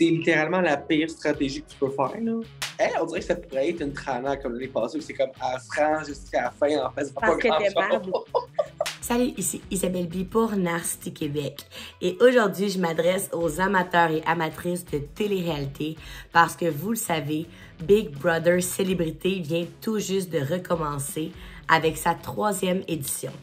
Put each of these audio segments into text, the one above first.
C'est littéralement la pire stratégie que tu peux faire, là. Elle, on dirait que ça pourrait être une trana comme l'année passée, où c'est comme elle se rend jusqu'à la fin, en fait, parce que t'es merde. Salut, ici Isabelle B pour Narcity Québec. Et aujourd'hui, je m'adresse aux amateurs et amatrices de télé-réalité parce que vous le savez, Big Brother Célébrité vient tout juste de recommencer avec sa 3e édition.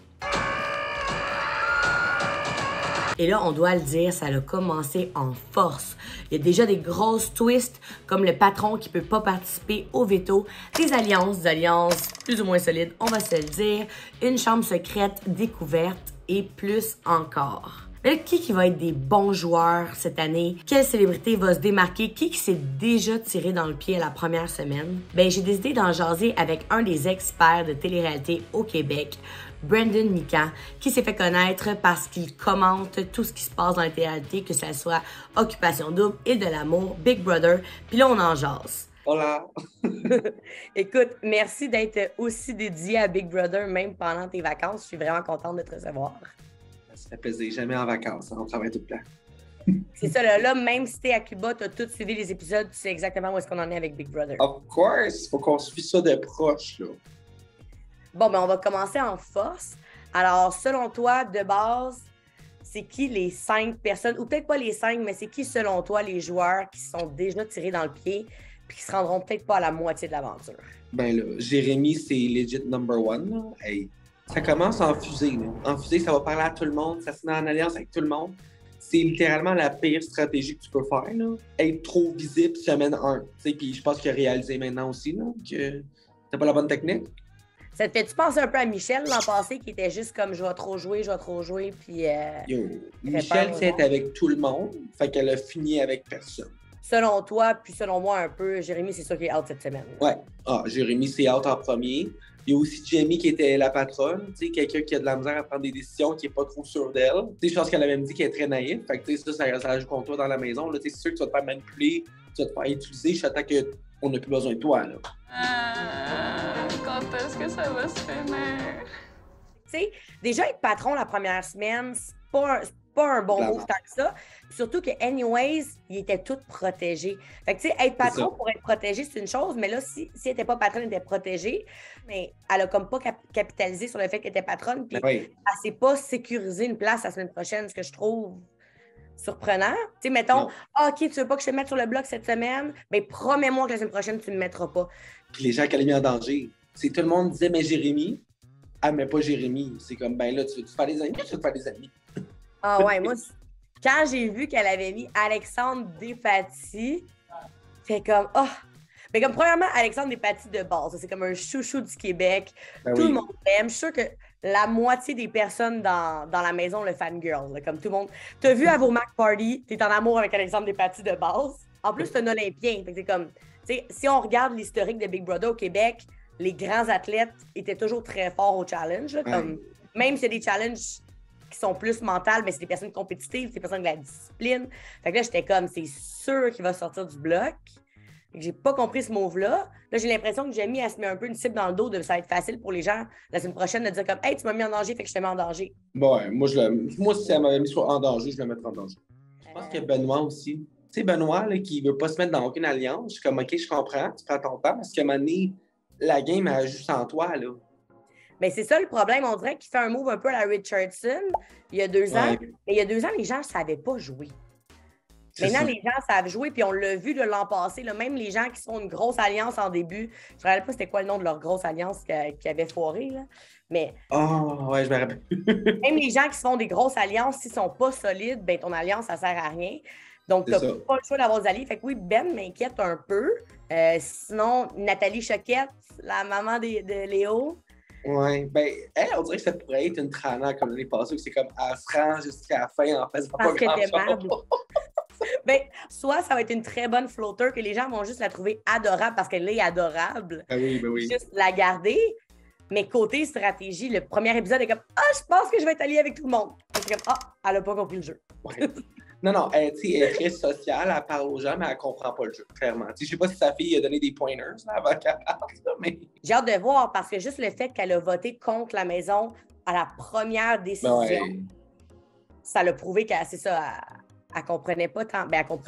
Et là, on doit le dire, ça a commencé en force. Il y a déjà des grosses twists, comme le patron qui peut pas participer au veto, des alliances plus ou moins solides, on va se le dire, une chambre secrète découverte et plus encore. Mais là, qui va être des bons joueurs cette année? Quelle célébrité va se démarquer? Qui s'est déjà tiré dans le pied à la première semaine? Ben, j'ai décidé d'en jaser avec un des experts de télé-réalité au Québec, Brandon Mika, qui s'est fait connaître parce qu'il commente tout ce qui se passe dans la télé-réalité, que ce soit Occupation Double, Île de l'amour, Big Brother, puis là, on en jase. Hola! Écoute, merci d'être aussi dédié à Big Brother, même pendant tes vacances. Je suis vraiment contente de te recevoir. Ça fait plaisir, jamais en vacances, hein, on travaille tout le temps. C'est ça, là, même si t'es à Cuba, t'as tout suivi les épisodes, tu sais exactement où est-ce qu'on en est avec Big Brother. Of course! Faut qu'on suive ça de proche, là. Bon, ben on va commencer en force. Alors, selon toi, de base, c'est qui les 5 personnes, ou peut-être pas les 5, mais c'est qui, selon toi, les joueurs qui sont déjà tirés dans le pied puis qui se rendront peut-être pas à la moitié de l'aventure? Ben là, Jérémy, c'est legit number one, là. Hey, ça commence en fusée, là. En fusée, ça va parler à tout le monde, ça se met en alliance avec tout le monde. C'est littéralement la pire stratégie que tu peux faire, là. Être trop visible semaine 1. Tu sais, puis je pense qu'il a réalisé maintenant aussi, là, que t'as pas la bonne technique. Ça te fait-tu penser un peu à Michel l'an passé qui était juste comme je vais trop jouer, puis. Yo, Michel, c'est avec tout le monde, fait qu'elle a fini avec personne. Selon toi, puis selon moi un peu, Jérémy, c'est sûr qu'il est out cette semaine. Ouais. Ah, Jérémy, c'est out en premier. Il y a aussi Jamie qui était la patronne, tu sais, quelqu'un qui a de la misère à prendre des décisions, qui est pas trop sûr d'elle. Tu sais, je pense qu'elle a même dit qu'elle est très naïve. Fait que tu sais, ça joue contre toi dans la maison. Là, tu sais, c'est sûr que tu vas te faire manipuler, tu vas te faire utiliser. Je t'attends qu'on n'a plus besoin de toi, là. Quand est-ce que ça va se finir? Tu sais, déjà être patron la première semaine, c'est pas un bon move tant que ça. Surtout que, anyways, il était tout protégé. Fait que, tu sais, être patron pour être protégé, c'est une chose, mais là, si elle n'était pas patronne, elle était protégée. Mais elle a comme pas capitalisé sur le fait qu'elle était patronne, puis elle s'est pas sécurisé une place la semaine prochaine, ce que je trouve surprenant. Tu sais, mettons, OK, tu veux pas que je te mette sur le bloc cette semaine? Bien, promets-moi que la semaine prochaine, tu me mettras pas. Puis les gens qui allaient mis en danger. C'est tout le monde disait, mais Jérémy, elle met pas Jérémy. C'est comme, ben là, tu veux te faire des amis, tu veux te faire des amis. Ah ouais, moi, quand j'ai vu qu'elle avait mis Alexandre Despatie, c'est comme, oh! Mais comme, premièrement, Alexandre Despatie de base, c'est comme un chouchou du Québec. Ben tout le monde l'aime. Je suis sûre que la moitié des personnes dans la maison le fangirl, là, comme tout le monde. T'as vu à vos Mac Party, t'es en amour avec Alexandre Despatie de base. En plus, c'est un Olympien. Fait que c'est comme, tu sais, si on regarde l'historique de Big Brother au Québec, les grands athlètes étaient toujours très forts au challenge. Là, comme, même s'il y a des challenges qui sont plus mentales, mais c'est des personnes compétitives, c'est des personnes de la discipline. Fait que là, j'étais comme, c'est sûr qu'il va sortir du bloc. J'ai pas compris ce move-là. Là, j'ai l'impression que Jamie, elle se met un peu une cible dans le dos, de ça va être facile pour les gens la semaine prochaine de dire comme, hey, tu m'as mis en danger, fait que je te mets en danger. Ouais, moi, si elle m'avait mis en danger, je le mettrais en danger. Je pense qu'il y a Benoît aussi. Tu sais, Benoît, là, qui veut pas se mettre dans aucune alliance, je suis comme, OK, je comprends, tu prends ton temps, parce qu'à un moment donné, la game, elle juste en toi, là. Mais c'est ça le problème. On dirait qu'il fait un move un peu à la Richardson il y a 2 ans. Mais il y a 2 ans, les gens ne savaient pas jouer. Maintenant, les gens savent jouer, puis on l'a vu l'an passé. Là, même les gens qui sont une grosse alliance en début, je ne me rappelle pas c'était quoi le nom de leur grosse alliance qui avait foiré. Là. Mais oh, ouais, je me rappelle. Même les gens qui se font des grosses alliances, s'ils ne sont pas solides, ben ton alliance, ça ne sert à rien. Donc, tu n'as pas le choix d'avoir des alliés. Fait que oui, Ben m'inquiète un peu. Sinon, Nathalie Choquette, la maman de Léo. Oui, ben, elle, on dirait que ça pourrait être une trana comme l'année passée, que c'est comme elle se rend jusqu'à la fin, en fait, c'est pas grand-chose. Ben, soit ça va être une très bonne floater que les gens vont juste la trouver adorable parce qu'elle est adorable. Ben oui. Juste la garder. Mais côté stratégie, le premier épisode est comme « Ah, je pense que je vais être alliée avec tout le monde. » C'est comme « Ah, elle n'a pas compris le jeu. Ouais. » Non, elle est très sociale, elle parle aux gens, mais elle ne comprend pas le jeu, clairement. Je ne sais pas si sa fille a donné des pointers là, avant qu'elle parle, mais... J'ai hâte de voir, parce que juste le fait qu'elle a voté contre la maison à la première décision, ça l'a prouvé qu'elle, c'est ça, elle comprenait pas tant... Ben, elle comprenait.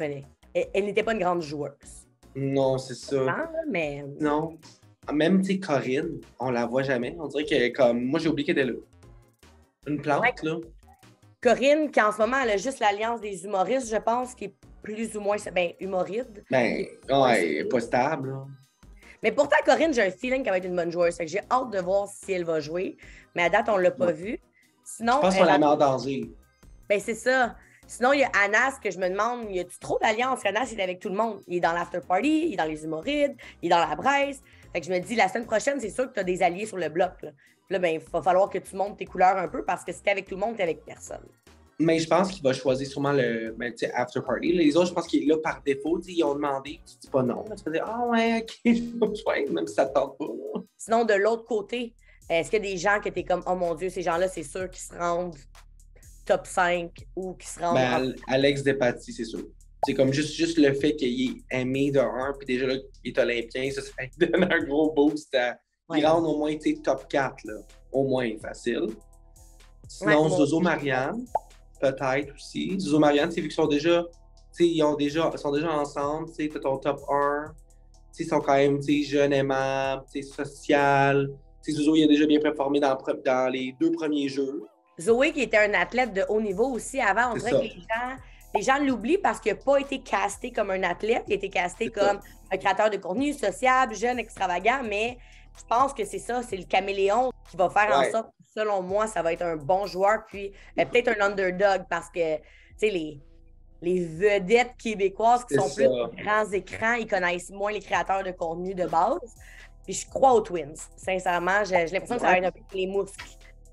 elle n'était pas une grande joueuse. Non, c'est ça. Non, mais... Non. Même, tu sais, Corinne, on la voit jamais. On dirait que, comme, moi, j'ai oublié qu'elle était là. Une plante, Ouais. là. Corinne, qui en ce moment, elle a juste l'Alliance des humoristes, je pense, qui est plus ou moins, humoride. Ben, ouais, elle est pas stable, là. Mais pourtant, Corinne, j'ai un feeling qu'elle va être une bonne joueuse. Fait que j'ai hâte de voir si elle va jouer. Mais à date, on ne l'a pas vue. Sinon, Je pense qu'on la met en danger. ben, c'est ça. Sinon, il y a Anas que je me demande, y a-tu trop d'alliances? Anas, il est avec tout le monde. Il est dans l'after party, il est dans les humorides, il est dans la Bresse. Fait que je me dis, la semaine prochaine, c'est sûr que tu as des alliés sur le bloc. Là, puis là, ben, il va falloir que tu montes tes couleurs un peu parce que si t'es avec tout le monde, t'es avec personne. Mais je pense qu'il va choisir sûrement le after party. Les autres, je pense qu'il est là par défaut. Ils ont demandé, tu dis pas non. Tu vas dire, ah ouais, ok, je vais jouer, même si ça te tente pas. Là. Sinon, de l'autre côté, est-ce qu'il y a des gens que tu es comme, oh mon Dieu, ces gens-là, c'est sûr qu'ils se rendent top 5 ou qu'ils se rendent. Ben, Alex Despatie, c'est sûr. C'est comme juste le fait qu'il est aimé de 1, puis déjà là, il est olympien, ça donne un gros boost à. Il rentre au moins top 4, là. Au moins, facile. Sinon, Zozo Marianne, peut-être aussi. Zozo Marianne, vu qu'ils sont déjà. Ils sont déjà ensemble, tu as ton top 1. Ils sont quand même jeunes, aimables, social. Zozo, il a déjà bien performé dans les 2 premiers jeux. Zoé, qui était un athlète de haut niveau aussi avant, on dirait que les gens l'oublient parce qu'il n'a pas été casté comme un athlète, il a été casté comme un créateur de contenu sociable, jeune, extravagant, mais je pense que c'est ça, c'est le caméléon qui va faire en sorte que, selon moi, ça va être un bon joueur, puis peut-être un underdog parce que, tu sais, les vedettes québécoises qui sont plus sur grands écrans, ils connaissent moins les créateurs de contenu de base. Puis je crois aux Twins. Sincèrement, j'ai l'impression que ça va être un peu les mousques.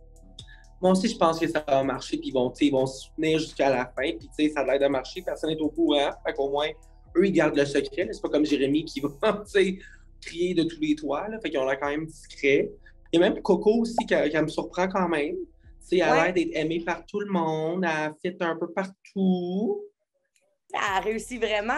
Moi aussi, je pense que ça va marcher, puis ils vont se soutenir jusqu'à la fin, puis ça a l'air de marcher, personne n'est au courant, fait qu'au moins, eux, ils gardent le secret, c'est pas comme Jérémy qui va, crier de tous les toits, là, fait qu'ils ont l'air quand même discrets. Il y a même Coco aussi qui me surprend quand même, elle a l'air d'être aimée par tout le monde, elle fit un peu partout. Elle a réussi vraiment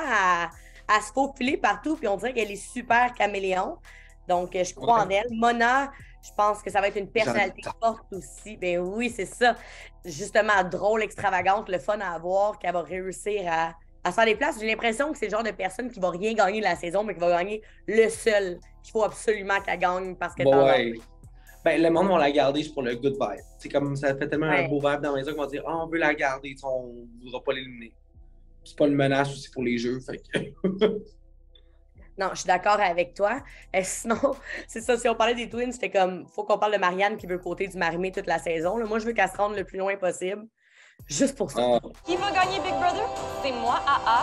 à se faufiler partout, puis on dirait qu'elle est super caméléon, donc je crois en elle. Mona, je pense que ça va être une personnalité forte aussi. Ben oui, c'est ça. Justement, drôle, extravagante, le fun à avoir, qu'elle va réussir à se faire des places. J'ai l'impression que c'est le genre de personne qui va rien gagner de la saison, mais qui va gagner le seul qu'il faut absolument qu'elle gagne parce que Ben, le monde va la garder pour le good vibe. C'est comme ça fait tellement un beau vibe dans la maison qu'on va dire on veut la garder, on ne voudra pas l'éliminer. C'est pas une menace aussi pour les jeux. Fait que... Non, je suis d'accord avec toi. Sinon, c'est ça, si on parlait des Twins, c'était comme, faut qu'on parle de Marianne qui veut côté du Marimé toute la saison. Là. Moi, je veux qu'elle se rende le plus loin possible. Juste pour ça. Qui va gagner Big Brother? C'est moi,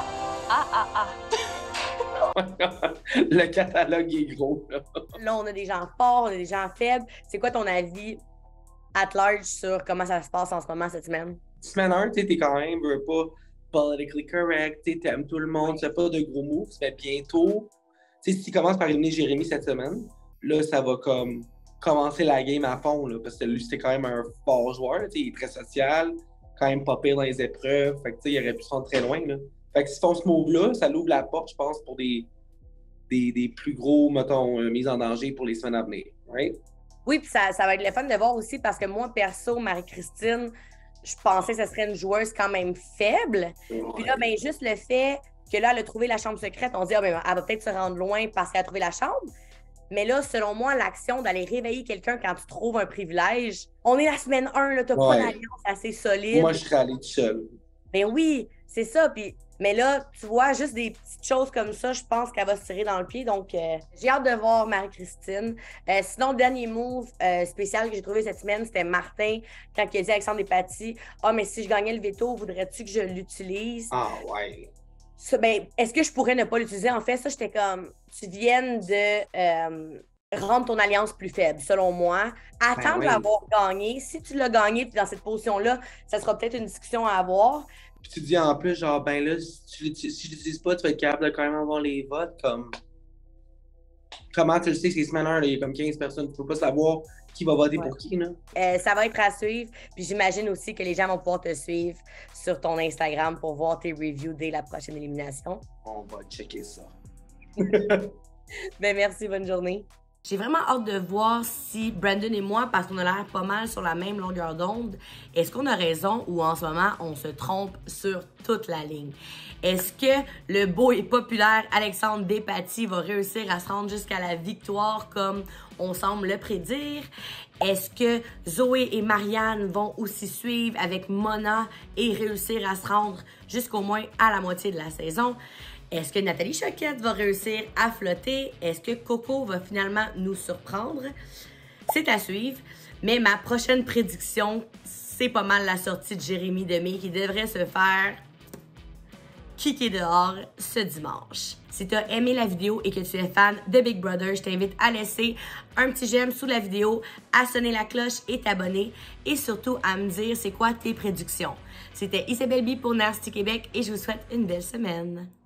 Le catalogue est gros. Là, on a des gens forts, on a des gens faibles. C'est quoi ton avis at large sur comment ça se passe en ce moment cette semaine? Semaine 1, tu sais, t'es quand même, veux pas politically correct, t'aimes tout le monde, tu fais pas de gros moves, mais bientôt, tu sais, si tu commences par éliminer Jérémy cette semaine, là, ça va comme commencer la game à fond, là, parce que lui, c'était quand même un fort joueur, tu sais, il est très social, quand même pas pire dans les épreuves, fait que tu sais, il aurait pu se rendre très loin, là. Fait que s'ils font ce move-là, ça l'ouvre la porte, je pense, pour des plus gros, mettons, mises en danger pour les semaines à venir, right? Oui, puis ça va être le fun de voir aussi, parce que moi, perso, Marie-Christine, je pensais que ce serait une joueuse quand même faible. Ouais. Puis là, ben, juste le fait que là, elle a trouvé la chambre secrète, on se dit, ah, ben, elle va peut-être se rendre loin parce qu'elle a trouvé la chambre. Mais là, selon moi, l'action d'aller réveiller quelqu'un quand tu trouves un privilège, on est la semaine 1, là, t'as pas d'alliance assez solide. Moi, je serais allée tout seul. Ben oui, c'est ça. Puis, mais là, tu vois, juste des petites choses comme ça, je pense qu'elle va se tirer dans le pied. Donc, j'ai hâte de voir Marie-Christine. Sinon, le dernier move spécial que j'ai trouvé cette semaine, c'était Martin, quand il a dit à Alexandre Despatie, « Ah, mais si je gagnais le veto, voudrais-tu que je l'utilise? » Ah, ouais. Ça, ben, est-ce que je pourrais ne pas l'utiliser? En fait, ça, j'étais comme, tu viennes de rendre ton alliance plus faible, selon moi. Attends de l'avoir gagné. Si tu l'as gagné, puis dans cette position-là, ça sera peut-être une discussion à avoir. Puis tu dis en plus, genre, ben là, si je l'utilise pas, tu vas être capable de quand même avoir les votes, comme... Comment tu le sais que c'est semaine 1, il y a comme 15 personnes, tu peux pas savoir qui va voter pour qui, là? Ça va être à suivre, puis j'imagine aussi que les gens vont pouvoir te suivre sur ton Instagram pour voir tes reviews dès la prochaine élimination. On va checker ça. Ben merci, bonne journée. J'ai vraiment hâte de voir si Brandon et moi, parce qu'on a l'air pas mal sur la même longueur d'onde, est-ce qu'on a raison ou en ce moment, on se trompe sur toute la ligne? Est-ce que le beau et populaire Alexandre Despatie va réussir à se rendre jusqu'à la victoire comme on semble le prédire? Est-ce que Zoé et Marianne vont aussi suivre avec Mona et réussir à se rendre jusqu'au moins à la moitié de la saison? Est-ce que Nathalie Choquette va réussir à flotter? Est-ce que Coco va finalement nous surprendre? C'est à suivre. Mais ma prochaine prédiction, c'est pas mal la sortie de Jérémy Demé qui devrait se faire kicker dehors ce dimanche. Si tu as aimé la vidéo et que tu es fan de Big Brother, je t'invite à laisser un petit j'aime sous la vidéo, à sonner la cloche et t'abonner et surtout à me dire c'est quoi tes prédictions. C'était Isabelle B pour Nasty Québec et je vous souhaite une belle semaine.